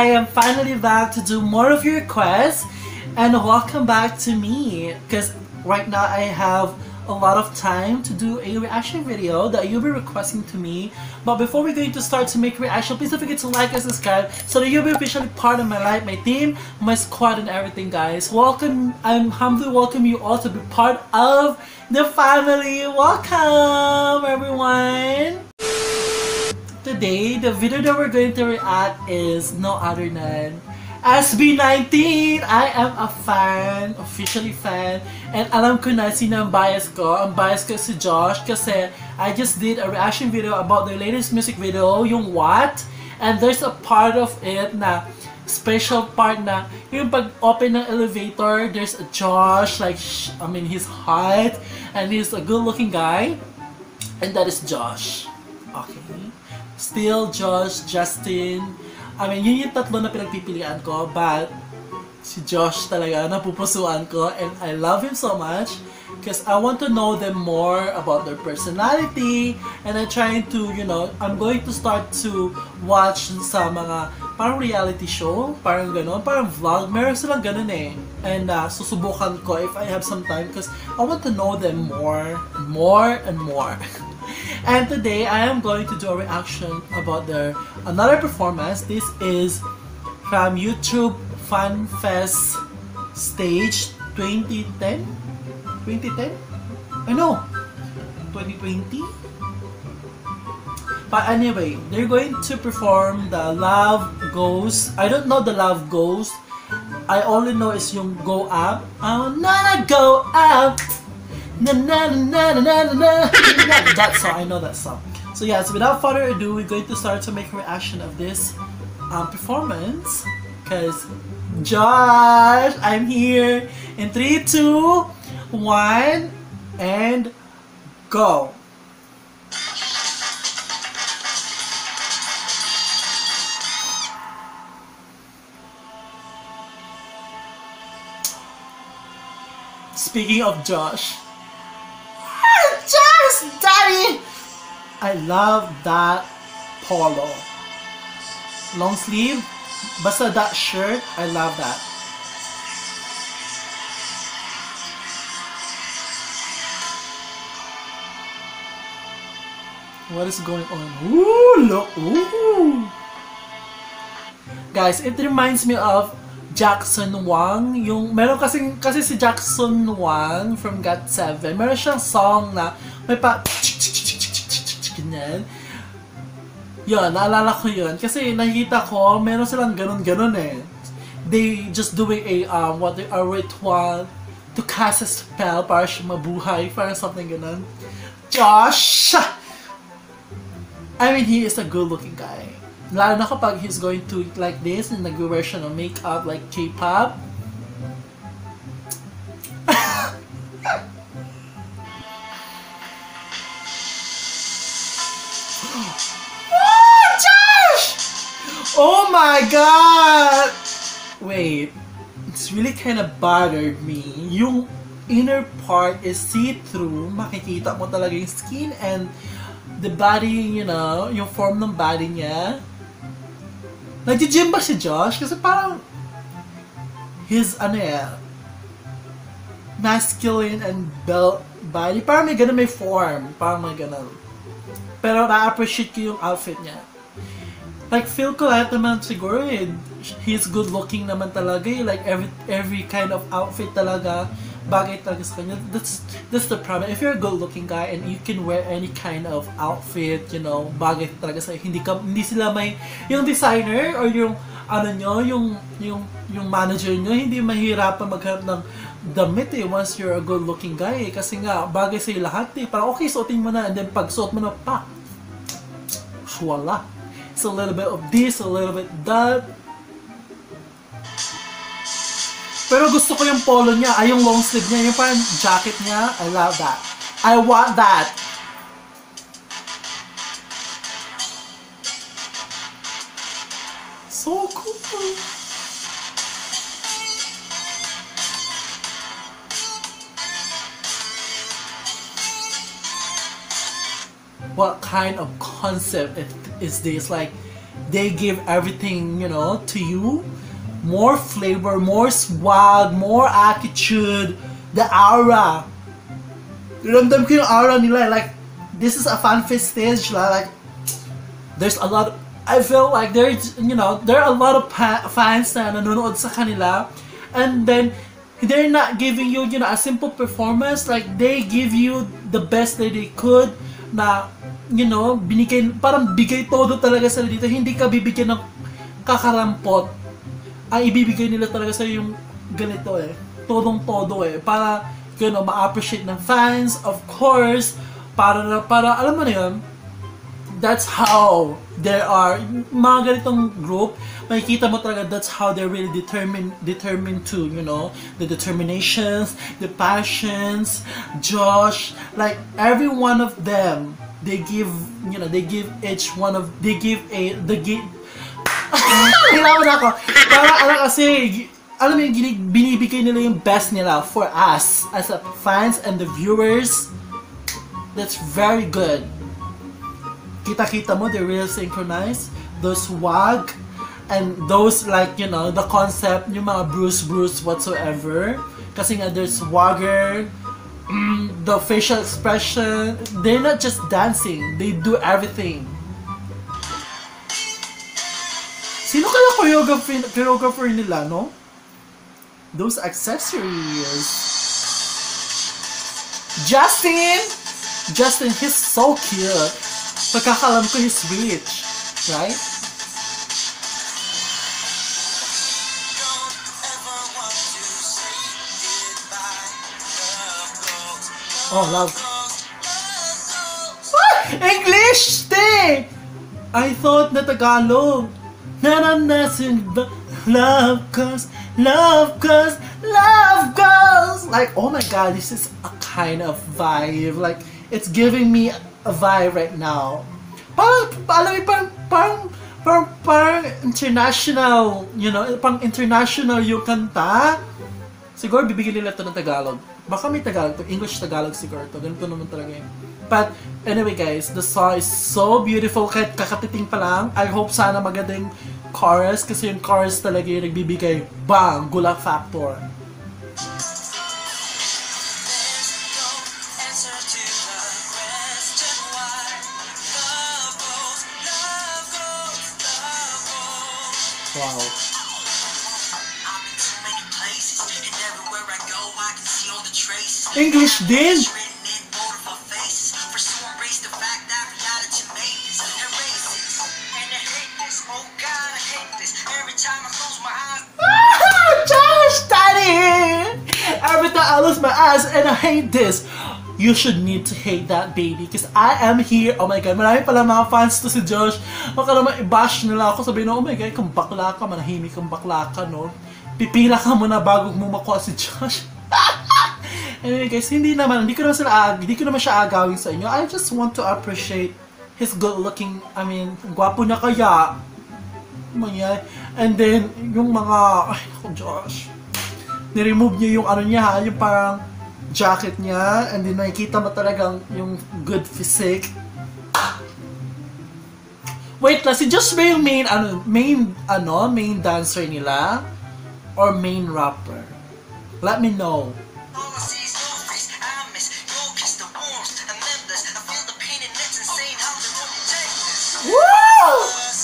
I am finally back to do more of your requests, and welcome back to me, because right now I have a lot of time to do a reaction video that you'll be requesting to me. But before we're going to start to make reaction, please don't forget to like and subscribe so that you'll be officially part of my life, my team, my squad, and everything, guys. Welcome, I'm humbly welcome you all to be part of the family. Welcome, everyone. Today, the video that we're going to react is no other than SB19! I am a fan, officially fan, and alam ko na sino ang bias ko. Ang bias ko si Josh kasi I just did a reaction video about their latest music video, yung What? And there's a part of it na special part na yung pag-open ng elevator, there's a Josh, like, I mean, he's hot and he's a good-looking guy, and that is Josh. Okay. Still, Josh, Justin, I mean, yun yung tatlo na pinagpipilian ko, but si Josh talaga napupusuan ko, and I love him so much because I want to know them more about their personality, and I'm trying to, you know, I'm going to start to watch sa mga parang reality show, parang gano'n, parang vlog, meron silang gano'n eh, and susubukan ko if I have some time because I want to know them more and more. And today I am going to do a reaction about their another performance. This is from YouTube FanFest stage 2010? 2010? I know, 2020? But anyway, they're going to perform the Love Goes. I don't know the Love Goes. I only know it's yung Go Up. Oh, na go up. Na na na na na na. That song, I know that song. So yes, without further ado, we're going to start to make a reaction of this performance. Cause Josh, I'm here in 3, 2, 1, and go. Speaking of Josh. Daddy! I love that polo. Long sleeve, basta that shirt, I love that. What is going on? Ooh, look, ooh! Guys, it reminds me of Jackson Wang, yung meron kasi si Jackson Wang from GOT7, meron siyang song na may pa ganyan. Yun, naalala ko yun kasi nakikita ko meron silang ganun eh. They just doing a what they are ritual to cast a spell para siya mabuhay, parang something ganun. Josh! I mean, he is a good looking guy. Lalo na kapag he's going to like this and nag-wear siya ng makeup like K-pop. Oh, Josh! Oh my god! Wait, it's really kind of bothered me. Yung inner part is see-through. Makikita mo talaga yung skin and the body, you know, yung form ng body niya. Nag-gym ba si Josh? Kasi parang his, ano masculine and built body. Parang may ganun, may form. Parang may ganun. Pero na-appreciate ko yung outfit niya. Like, feel ko lahat naman siguro eh. He's good looking naman talaga eh. Like, every kind of outfit talaga. Bagay talaga sa kanya. That's the problem. If you're a good looking guy and you can wear any kind of outfit, you know, bagay talaga sa hindi sila may yung designer or yung ano nyo, yung manager nyo, hindi mahirapan maghanap ng damit eh once you're a good looking guy eh. Kasi nga bagay sa'yo lahat eh. Parang okay, suotin mo na, and then pag suot mo na, pa, wala. It's a little bit of this, a little bit that. Pero gusto ko yung polo niya, ay yung long sleeve niya, yung parang jacket niya. I love that. I want that. So cool. What kind of concept is this? Like, they give everything, you know, to you. More flavor, more swag, more attitude, the aura. Ramdam ko yung aura nila, like, this is a FanFest stage, like, there's a lot of, I feel like there's, you know, there are a lot of fans na nanonood sa kanila, and then, they're not giving you, you know, a simple performance, like, they give you the best that they could, na, you know, binigay, parang bigay todo talaga sila dito, hindi ka bibigyan ng kakarampot. Ang ibibigay nila talaga sa yung ganito todong-todo para you know, ma-appreciate ng fans, of course, para alam mo na yun, that's how there are mga ganitong group, makikita mo talaga that's how they're really determined to, you know, the determinations, the passions. Josh, like every one of them, they give, you know, they give Hilawan ako. Para kasi, alam mo yung binibigay nila yung best nila for us as a fans and the viewers. That's very good. Kita-kita mo, they're really synchronized. Those swag and those, like, you know, the concept, yung mga Bruce whatsoever. Kasi nga, there's swagger, the facial expression. They're not just dancing, they do everything. Sino kaya choreographer nila, no? Those accessories. Justin, he's so cute. Pagkakalam ko, he's rich, right? Oh, love. What? English, te! I thought na Tagalog. Naranasan ba? Love goes. Like, oh my god, this is a kind of vibe. Like, it's giving me a vibe right now. Parang international, you know, parang international yung kanta. Siguro bibigyan nila ito ng Tagalog. Baka may Tagalog to, English-Tagalog siguro to. Ganito naman talaga yun. But anyway guys, the song is so beautiful. Kahit kakatiting pa lang, I hope sana magandang chorus kasi yung chorus talaga yung nagbibigay bang, gula factor. Wow. English din. Josh, Daddy! Every time I lose my eyes and I hate this. You should need to hate that, baby. Because I am here. Oh my god, marami pala mga fans to si Josh. Baka naman i-bash nila ako. Sabihin na, oh my god, kung bakla ka, manahimik kang bakla ka, no? Pipila ka muna bago mo makuha si Josh. Anyway guys, hindi ko naman siya agawin sa inyo. I just want to appreciate his good looking, I mean, gwapo na kaya. And then, yung mga, ay naku Josh, ni-remove niya yung ano niya, yung parang jacket niya, and then nakikita mo talagang yung good physique. Wait lang, si Josh ba yung main dancer nila? Or main rapper? Let me know. Woo!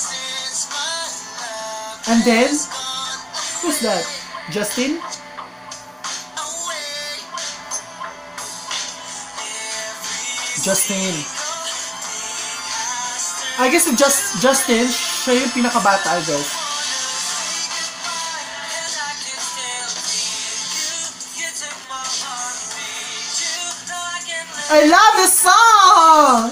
And then, who's that? Justin? I guess Justin, siya yung pinakabata, I guess. I love this song!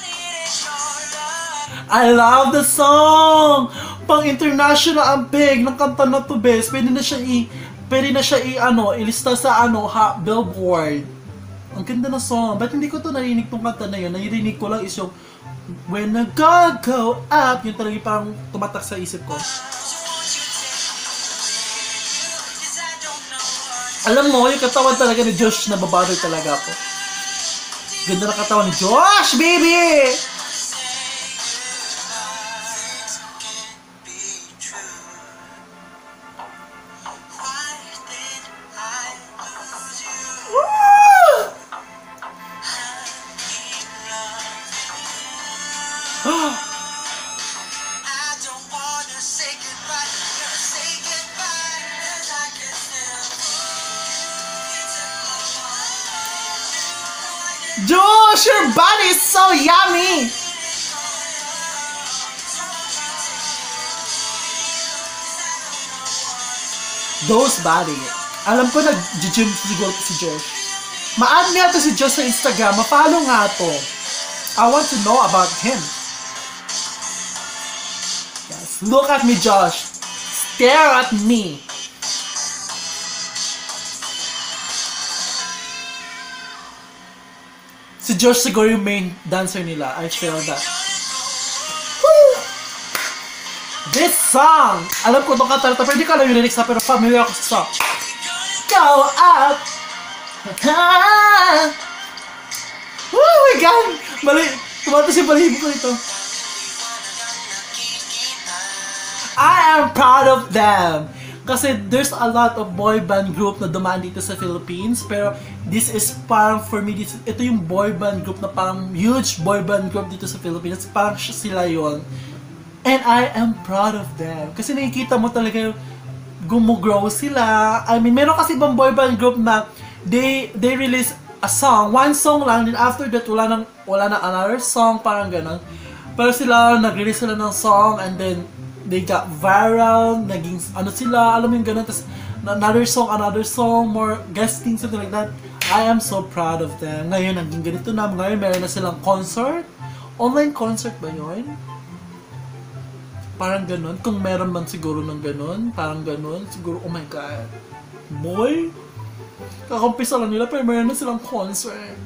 I love the song! Pang international ang big ng kanta na to, bes. Pwede na siya ilista sa Billboard. Ang ganda na song. Ba't hindi ko to narinig tong kanta na yun? Narinig ko lang is yung When I go up. Yung talagang parang tumatak sa isip ko. Alam mo, yung katawan talaga ni Josh, nababother talaga ako. Ganda na katawan ni Josh, baby! Josh, your body is so yummy! Those body. Alam ko nag-gym siguro si Josh. Ma-add nga to si Josh sa Instagram. Ma-follow nga to. I want to know about him. Yes. Look at me, Josh. Stare at me. Si Josh siguro yung main dancer nila. I feel that. Woo! This song! Alam ko itong kanta, pero hindi ko alam yung lyrics na, pero familiar ako sa song. Go up! Oh my God! Tumato si balibo ko ito. I am proud of them! Kasi there's a lot of boy band group na dumaan dito sa Philippines, pero this is parang for me, ito yung boy band group na parang huge boy band group dito sa Philippines. Parang sila yon. And I am proud of them. Kasi nakikita mo talaga gumugrow sila. I mean, meron kasi ibang boy band group na they release a song, one song lang, then after that wala na another song, parang ganun. Pero sila, nag-release sila ng song, and then they got viral, naging ano sila, alam mo yung ganun, tas another song, more guesting, something like that. I am so proud of them. Ngayon, naging ganito na, ngayon meron na silang concert. Online concert ba yun? Parang ganun, kung meron man siguro ng ganun, parang ganun, siguro, oh my God. Boy, kakampisa lang nila, pero meron na silang concert.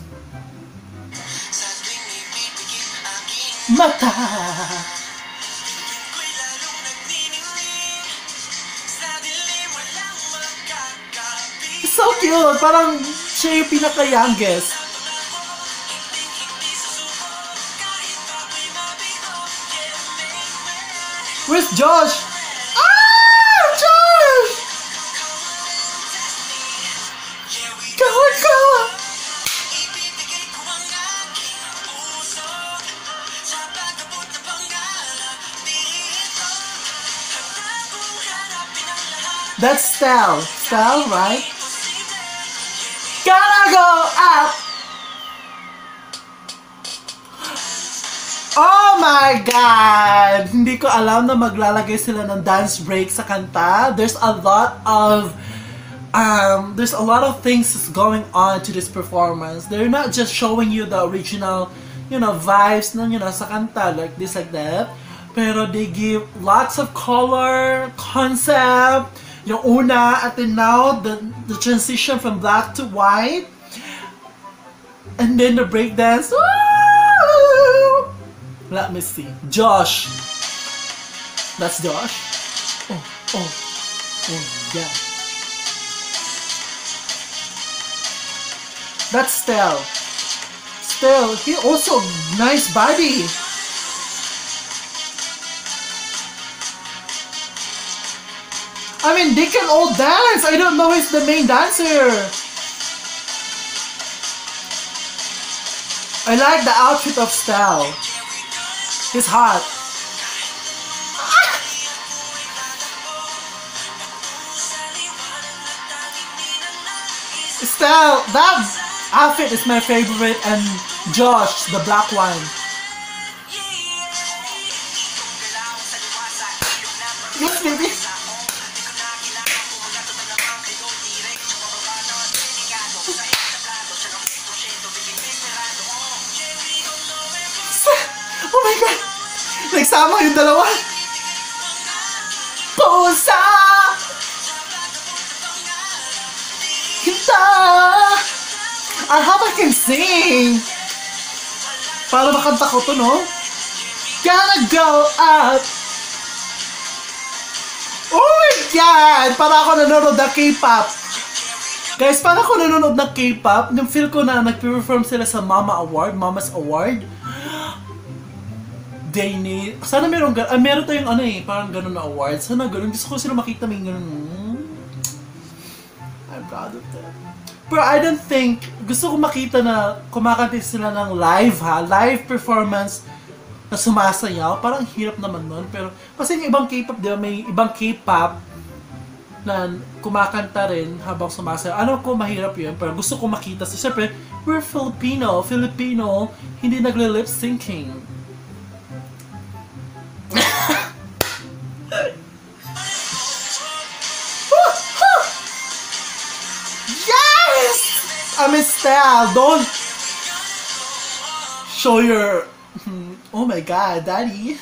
Mata! So cute! Parang siya yung pinaka-youngest. Where's Josh? Ah! Josh! Go! That's Stell. Stell, right? Gotta go up! Oh my God! Hindi ko alam na maglalagay sila ng dance break sa kanta. There's a lot of things going on to this performance. They're not just showing you the original, vibes ng, sa kanta, like this, like that. Pero they give lots of color, concept. Yung una, at then now, the transition from black to white. And then the breakdance. Woo! Let me see. Josh. That's Josh. Oh, yeah. That's Stell. Stell, he also nice body. I mean, they can all dance. I don't know who's the main dancer. I like the outfit of Stell. He's hot. Stell, that outfit is my favorite, and Josh, the black one. Yes, baby. Oh my God! Nagsama yung dalawa! Pusa! Kita! I hope I can sing! Para makanta ko to, no? Gotta go up! Oh my God! Para ako nanonood ng K-pop! Guys, para ako nanonood ng K-pop, yung feel ko na nag-perform sila sa Mama's Award. Sana meron tayong parang ganun na award. Sana ganun. Gusto ko sila makita may ganun. I'm proud of them. Pero I don't think, gusto ko makita na kumakanta sila ng live performance na sumasayaw. Parang hirap naman nun. Pero, kasi yung ibang K-pop, di ba? May ibang K-pop na kumakanta rin habang sumasayaw. Ano ko mahirap yun, pero gusto ko makita. So, siyempre, we're Filipino. Filipino, hindi nagle-lip syncing. Yes! I'm in style. Don't show your... Oh my God, Daddy.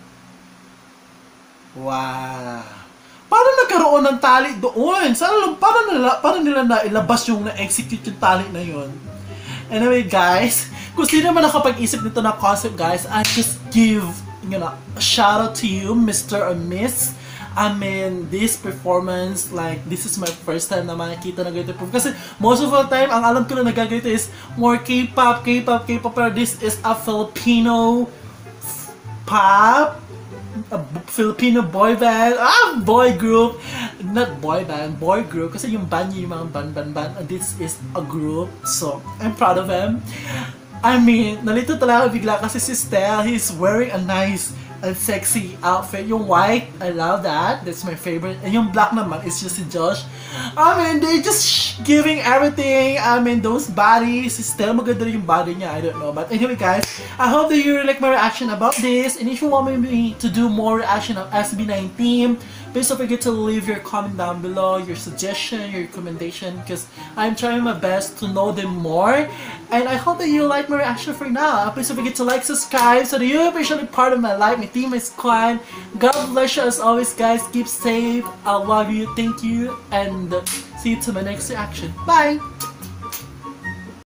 Wow. Paano nagkaroon ng tali doon? Paano nila na ilabas yung na-execute yung tali na yun? Anyway, guys, kung sino man nakapag-isip nito na concept, guys, I just give, a shout out to you, Mr. or Miss. I mean, this performance, like, this is my first time na makikita na ganito. Kasi most of the time, ang alam ko na nagaganito is more K-pop, pero this is a Filipino pop, a Filipino boy band, boy group, not boy band, boy group, kasi yung band yung mga band, and this is a group, so I'm proud of him. I mean, nalito talaga bigla kasi si Stell, he's wearing a nice and sexy outfit. Yung white, I love that. That's my favorite. And yung black naman is just si Josh. I mean, they're just giving everything. I mean, those bodies. Still maganda yung body niya. I don't know. But anyway, guys, I hope that you like my reaction about this. And if you want me to do more reaction of SB19, please don't forget to leave your comment down below, your suggestion, your recommendation, because I'm trying my best to know them more. And I hope that you like my reaction for now. Please don't forget to like, subscribe, so that you're officially part of my life, my team, my squad. God bless you as always, guys. Keep safe. I love you. Thank you. And see you to my next reaction. Bye!